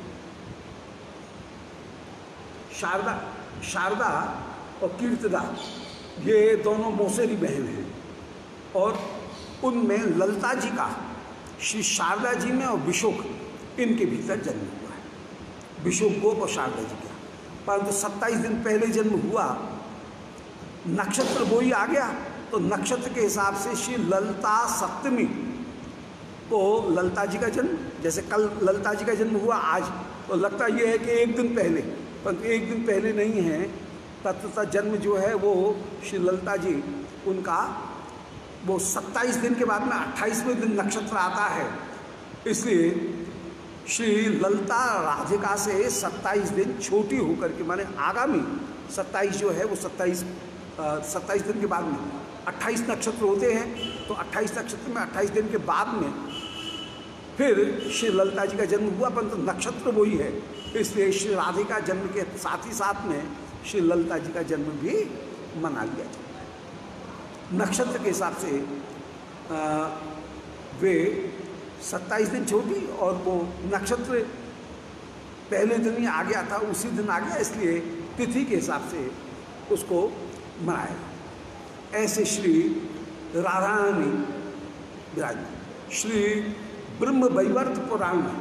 शारदा शारदा और कीर्तिदा ये दोनों मौसेरी बहन हैं, और उनमें ललिता जी का श्री शारदा जी में और विशोक इनके भीतर जन्म हुआ है, विशोक गोप और शारदा जी का। परंतु सत्ताईस दिन पहले जन्म हुआ, नक्षत्र वही आ गया, तो नक्षत्र के हिसाब से श्री ललिता सप्तमी को ललिता जी का जन्म, जैसे कल ललिता जी का जन्म हुआ आज, तो लगता ये है कि एक दिन पहले, परंतु एक दिन पहले नहीं है। तत्वतः जन्म जो है वो श्री ललिता जी उनका वो सत्ताईस दिन के बाद में अट्ठाईसवें दिन नक्षत्र आता है, इसलिए श्री ललिता राधिका से सत्ताईस दिन छोटी होकर के, माने आगामी सत्ताईस जो है वो सत्ताईस सत्ताईस दिन के बाद में अट्ठाईस नक्षत्र होते हैं, तो अट्ठाईस नक्षत्र में अट्ठाईस दिन के बाद में फिर श्री ललिता जी का जन्म हुआ, परंतु नक्षत्र वही है, इसलिए श्री राधिका जन्म के साथ ही साथ में श्री ललिता जी का जन्म भी मना लिया जाता है। नक्षत्र के हिसाब से आ, वे सत्ताईस दिन छोटी और वो नक्षत्र पहले दिन ही आ गया था, उसी दिन आ गया, इसलिए तिथि के हिसाब से उसको मनाया। ऐसे श्री राधा रानी विराज श्री ब्रह्म वैवर्त पुराण में,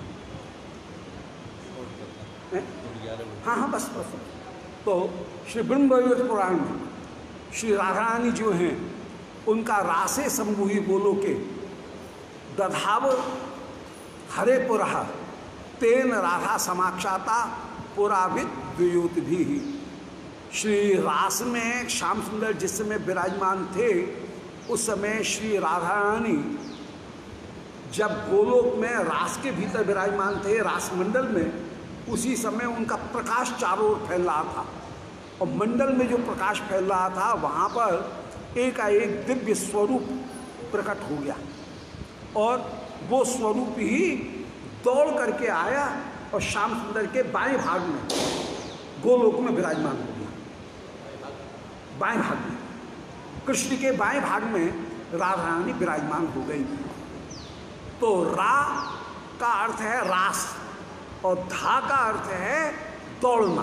हाँ हाँ बस बस तो श्री ब्रह्म वैवर्त पुराण में श्री राधा रानी जो हैं उनका रासे समूही बोलो के दधाव हरे पुरहा तेन राधा समाक्षाता पुरावित द्वयोत भी। श्री रास में श्याम सुंदर जिस समय विराजमान थे, उस समय श्री राधा रानी जब गोलोक में रास के भीतर विराजमान थे, रास मंडल में, उसी समय उनका प्रकाश चारों ओर फैल रहा था, और मंडल में जो प्रकाश फैल रहा था वहाँ पर एकाएक दिव्य स्वरूप प्रकट हो गया, और वो स्वरूप ही दौड़ करके आया और श्याम सुंदर के बाएं भाग में गोलोक में विराजमान हो गया। बाएं भाग में कृष्ण के बाएं भाग में राधा रानी विराजमान हो गई। तो रा का अर्थ है रास और धा का अर्थ है दौड़ना।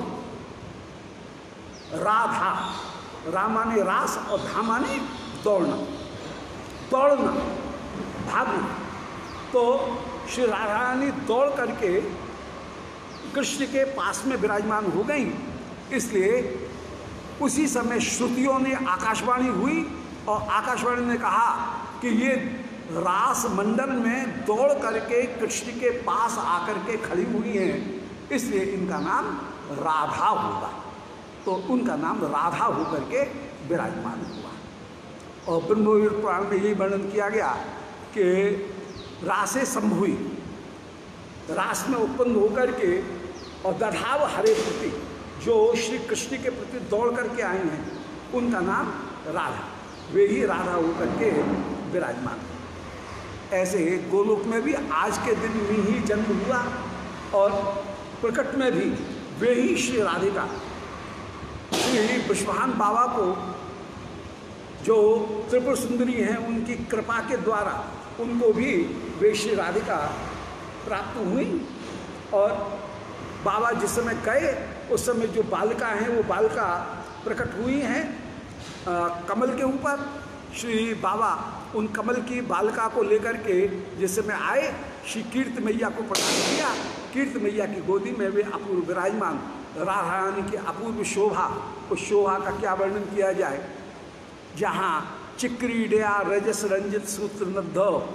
राधा, रा माने रास और धा माने दौड़ना, दौड़ना भागना। तो श्री राधा रानी दौड़ करके कृष्ण के पास में विराजमान हो गई, इसलिए उसी समय श्रुतियों ने आकाशवाणी हुई और आकाशवाणी ने कहा कि ये रास मंडल में दौड़ करके कृष्ण के पास आकर के खड़ी हुई हैं, इसलिए इनका नाम राधा होगा। तो उनका नाम राधा होकर के विराजमान हुआ। और ब्रह्मवीर पुराण में यही वर्णन किया गया कि रासे संभुई, रास में उत्पन्न होकर के और दधाव हरे प्रति, जो श्री कृष्ण के प्रति दौड़ करके आए हैं, उनका नाम राधा, वे ही राधा होकर के विराजमान। ऐसे गोलोक में भी आज के दिन में ही जन्म हुआ और प्रकट में भी वे ही श्री राधिका, श्री विश्वभान बाबा को जो त्रिपुर सुंदरी हैं उनकी कृपा के द्वारा उनको भी वे श्री राधिका प्राप्त हुई। और बाबा जिस समय गए उस समय जो बालिका हैं वो बालिका प्रकट हुई हैं कमल के ऊपर। श्री बाबा उन कमल की बालिका को लेकर के जिस समय आए, श्री कीर्त मैया को प्रदान किया। कीर्त मैया की गोदी में वे अपूर्व विराजमान, राधा रानी की अपूर्व शोभा, उस शोभा का क्या वर्णन किया जाए। जहाँ चिक्रीडया रजस रंजित सूत्र नद्ध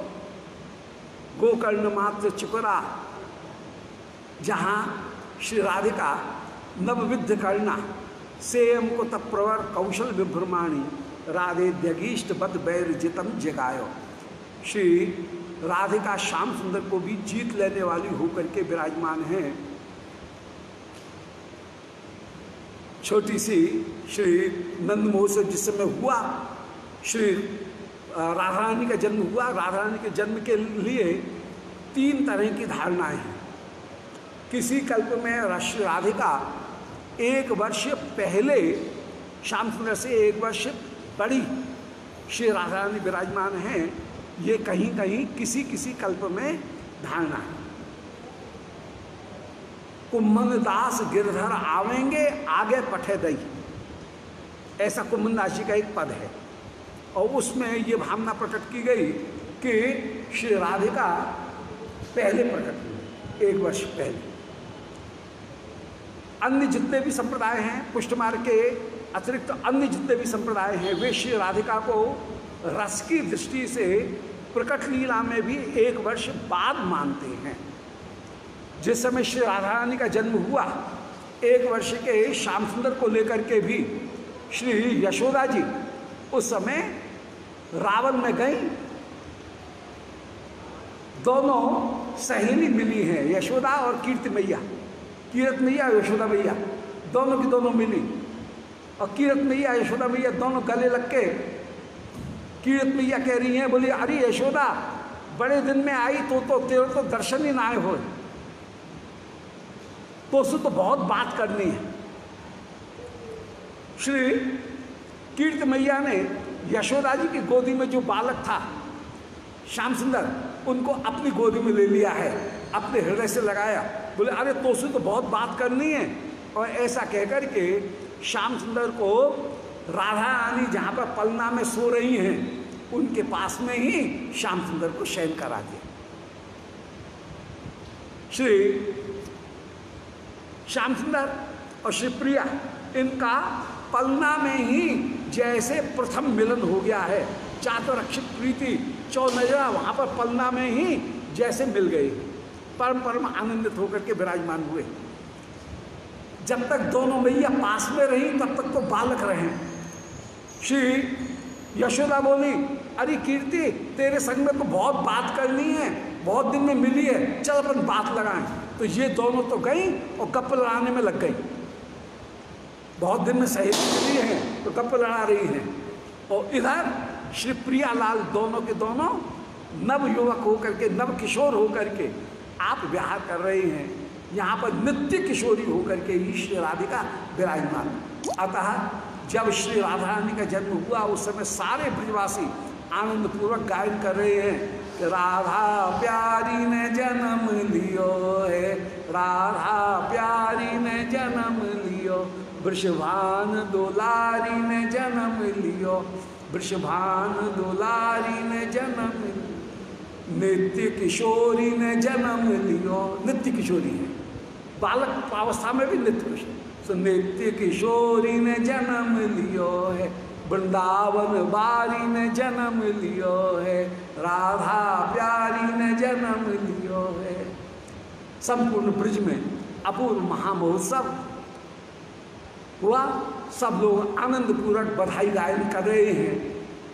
गोकर्ण मात्र चुकरा, जहाँ श्री राधिका नवविद्ध कर्णा सेम को तप्रवर कौशल विभ्रमाणी राधे द्यगीष्ट बद बैर जितम जगायो। श्री राधिका श्याम सुंदर को भी जीत लेने वाली होकर के विराजमान हैं। छोटी सी श्री नंद महोत्सव जिस समय हुआ, श्री राधा रानी का जन्म हुआ। राधा रानी के जन्म के लिए तीन तरह की धारणाएं हैं। किसी कल्प में श्री राधिका एक वर्ष पहले श्याम सुंदर से एक वर्ष बड़ी श्री राधा रानी विराजमान हैं, ये कहीं कहीं किसी किसी कल्प में धारणा है। कुम्मन दास गिरधर आवेंगे आगे पठे दई, ऐसा कुम्मन दास जी का एक पद है और उसमें ये भावना प्रकट की गई कि श्री राधिका पहले प्रकट हुई, एक वर्ष पहले। अन्य जितने भी संप्रदाय हैं, पुष्टमार्ग के अतिरिक्त अन्य जितने भी संप्रदाय हैं, वे श्री राधिका को रस की दृष्टि से प्रकट लीला में भी एक वर्ष बाद मानते हैं। जिस समय श्री राधा रानी का जन्म हुआ, एक वर्ष के श्याम सुंदर को लेकर के भी श्री यशोदा जी उस समय रावण में गई। दोनों सहेली मिली हैं, यशोदा और कीर्ति मैया, कीरत मैया यशोदा मैया दोनों की दोनों मिली। और कीरत मैया यशोदा मैया दोनों गले लग के कीरत मैया कह रही हैं, बोली अरे यशोदा बड़े दिन में आई तो तो तेरे तो दर्शन ही ना आए हो, तो उससे तो बहुत बात करनी है। श्री कीर्त मैया ने यशोदा जी की गोदी में जो बालक था श्याम सुंदर, उनको अपनी गोदी में ले लिया है, अपने हृदय से लगाया। बोले अरे तो उससे तो बहुत बात करनी है। और ऐसा कहकर के श्याम सुंदर को राधा रानी जहाँ पर पलना में सो रही हैं उनके पास में ही श्याम सुंदर को शयन करा दिया। श्री श्याम सुंदर और श्री प्रिया इनका पलना में ही जैसे प्रथम मिलन हो गया है। चातुरक्षित प्रीति चौनजरा वहाँ पर पलना में ही जैसे मिल गई, परम परम आनंदित होकर के विराजमान हुए। जब तक दोनों मैया पास में रही तब तक तो बालक रहे। श्री यशोदा बोली अरे कीर्ति तेरे संग में तो बहुत बात करनी है, बहुत दिन में मिली है, चल अपन बात लगाएं। तो ये दोनों तो गई और गप्प लड़ाने में लग गई। बहुत दिन में सहेली मिली है तो गप्प लड़ा रही हैं। और इधर श्री प्रियालाल दोनों के दोनों नव युवक होकर के, नव किशोर होकर के आप विहार कर रहे हैं। यहाँ पर नित्य किशोरी होकर के ही श्री राधिका विराजमान। अतः जब श्री राधा रानी का जन्म हुआ उस समय सारे ब्रजवासी आनंद पूर्वक गायन कर रहे हैं कि राधा प्यारी ने जन्म लियो है, राधा प्यारी ने जन्म लियो, वृषभान दुलारी ने जन्म लियो, वृषभान दुलारी ने जन्म लियो, नित्य किशोरी ने जन्म लियो। नित्य किशोरी है, बालक अवस्था में भी नित्य किशोरी। तो नित्य किशोरी ने जन्म लियो है, वृंदावन बारी ने जन्म लियो है, राधा प्यारी ने जन्म लियो है। संपूर्ण ब्रज में अपूर्व महामहोत्सव हुआ। सब लोग आनंद पूर्वक बधाई गायन कर रहे हैं।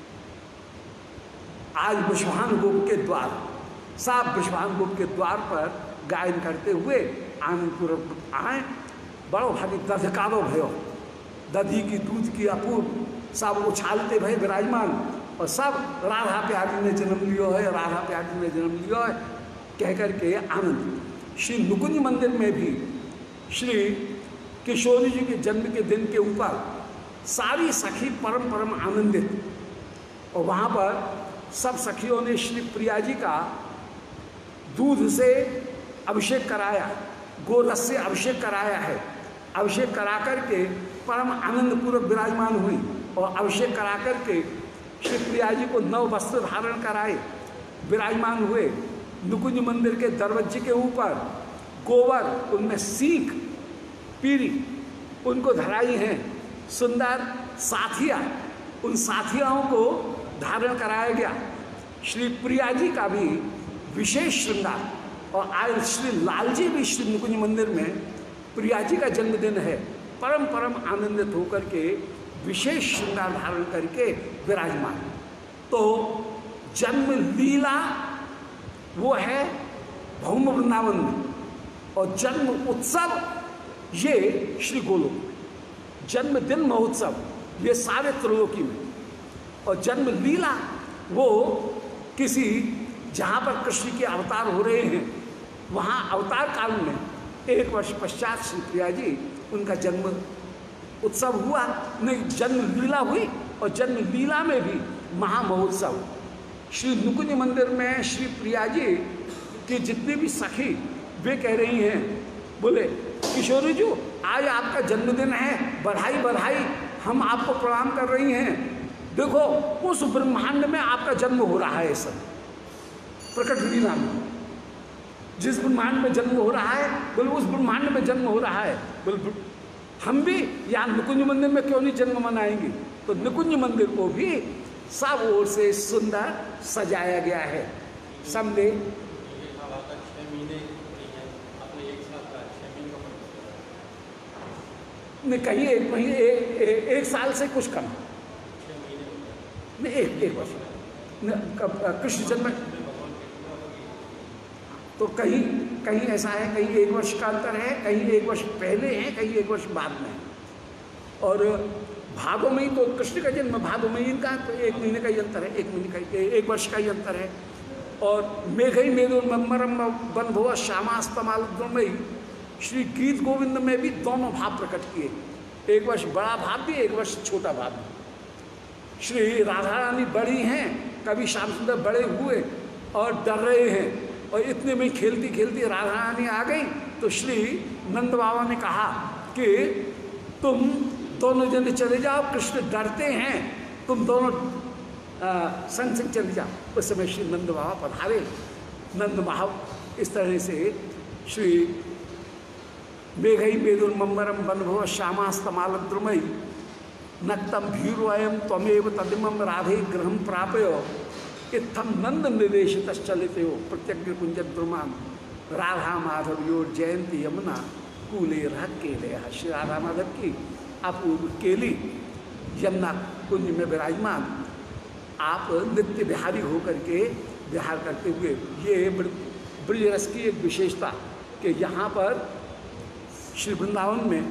आज वृषभान गोप के द्वार, सब वृषभान गोप के द्वार पर गायन करते हुए आनंद पूर्वक आए। बड़ो भारी दधकारो भयो, दधी की दूध की अपूर्व सब उछालते भय विराजमान। और सब राधा प्यारी ने जन्म लियो है, राधा प्यारी ने जन्म लियो है कह करके आनंद। श्री नुकुंज मंदिर में भी श्री किशोरी जी के जन्म के दिन के ऊपर सारी सखी परम परम आनंदित, और वहाँ पर सब सखियों ने श्री प्रिया जी का दूध से अभिषेक कराया, गोरस से अभिषेक कराया है। अभिषेक करा करके परम आनंद पूर्वक विराजमान हुई, और अभिषेक करा करके श्री प्रिया जी को नव वस्त्र धारण कराए विराजमान हुए। नुकुंज मंदिर के दरवाजे के ऊपर गोबर, उनमें सीख पीरी उनको धराई हैं, सुंदर साथिया, उन साथियाओं को धारण कराया गया। श्री प्रिया जी का भी विशेष श्रृंगार, और आज श्री लाल जी भी श्री नुकुंज मंदिर में प्रिया जी का जन्मदिन है, परम परम आनंदित होकर के विशेष श्रृंगार धारण करके विराजमान। तो जन्म लीला वो है भौम वृंदावन में, और जन्म उत्सव ये श्री गोलोक, जन्मदिन महोत्सव ये सारे त्रिलोकी में, और जन्म लीला वो किसी जहाँ पर कृष्ण के अवतार हो रहे हैं वहाँ अवतार काल में एक वर्ष पश्चात श्री प्रिया जी उनका जन्म उत्सव हुआ, नहीं जन्म लीला हुई, और जन्म लीला में भी महामहोत्सव। श्री नुकुंज मंदिर में श्री प्रिया जी की जितनी भी सखी वे कह रही हैं, बोले किशोरी जी आज आपका जन्मदिन है, बधाई बधाई, हम आपको प्रणाम कर रही हैं। देखो उस ब्रह्मांड में आपका जन्म हो रहा है, सब प्रकट लीला में जिस ब्रह्मांड में जन्म हो रहा है, बोले उस ब्रह्मांड में जन्म हो रहा है। बोले हम भी यहाँ नुकुंज मंदिर में क्यों नहीं जन्म मनाएंगे? तो नुकुंज मंदिर को भी सब ओर से सुंदर सजाया गया है। सबने नहीं कहीं एक महीने एक, एक, एक साल से कुछ कम नहीं, एक एक वर्ष कृष्ण जन्म, तो कहीं कहीं ऐसा है, कहीं एक वर्ष का अंतर है, कहीं एक वर्ष पहले है, कहीं एक वर्ष बाद में है। और भादों में ही तो कृष्ण का जन्म भादों में ही इनका तो एक महीने का ही अंतर है, एक महीने का एक वर्ष का ही अंतर है। और मेघई मेरुमरम वन भुव श्यामास्तमालुद्रमयी श्री गीत गोविंद में भी दोनों भाव प्रकट किए, एक वर्ष बड़ा भाव भी, एक वर्ष छोटा भाव भी। श्री राधा रानी बड़ी हैं, कभी श्याम सुंदर बड़े हुए और डर रहे हैं, और इतने में खेलती खेलती राधा रानी आ गई, तो श्री नंद बाबा ने कहा कि तुम दोनों जने चले जाओ, कृष्ण डरते हैं, तुम दोनों संग संग चले जाओ। उस समय श्री नंद बाबा पधारे। नंद महाव इस तरह से श्री मेघई मेदुर्मरम वनभव श्यामास्तमालद्रुमयी नक्तम भीरुअयम त्वमेव तदिमम राधे गृहम प्रापयो इत्थम नंद निर्देशित चलित हो प्रत्यग्र कुंज द्रुमान राधा माधव योर जयंती यमुना कूले रह केले। श्री राधा माधव की अपूर्व केली यमुना कुंज में विराजमान आप नित्य बिहारी होकर के विहार करते हुए, ये ब्रज रस की एक विशेषता कि यहाँ पर श्री वृंदावन में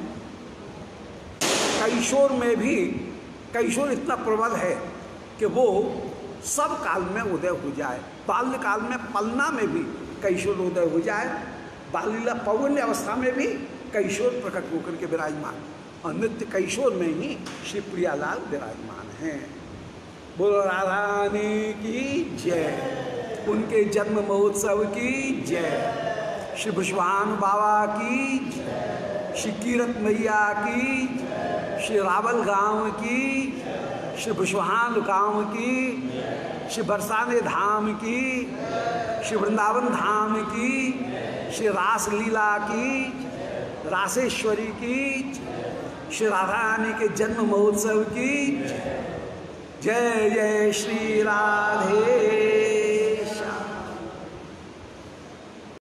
कैशोर में भी कैशोर इतना प्रबल है कि वो सब काल में उदय हो जाए। बाल्यकाल में पलना में भी कैशोर उदय हो जाए, बालीला पौगण्य अवस्था में भी कैशोर प्रकट होकर के विराजमान, और नित्य कैशोर में ही श्री प्रियालाल विराजमान हैं। बोलो राधारानी की जय, उनके जन्म महोत्सव की जय, श्री विश्वान बाबा की जय, श्री कीरत मैया की, श्री रावल गांव की, श्री विश्वान गांव की, श्री बरसाने धाम की, श्री वृंदावन धाम की, श्री रास लीला की, रासेश्वरी की, श्री राधा रानी के जन्म महोत्सव की जय। जय श्री राधे।